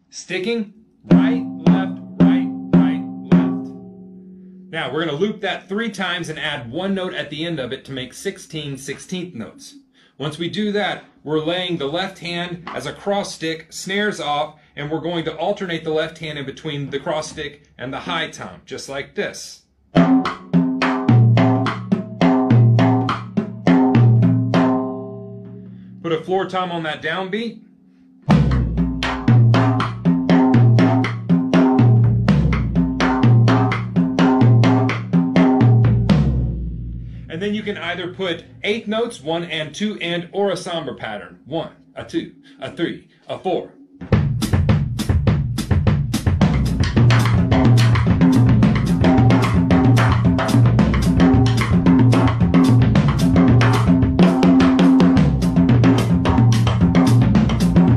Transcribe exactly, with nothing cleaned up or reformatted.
Sticking, right, left, right, right, left. Now we're going to loop that three times and add one note at the end of it to make sixteen sixteenth notes. Once we do that, we're laying the left hand as a cross stick, snares off, and we're going to alternate the left hand in between the cross stick and the high tom, just like this. Put a floor tom on that downbeat. And then you can either put eighth notes, one and two and, or a somber pattern. One, a two, a three, a four,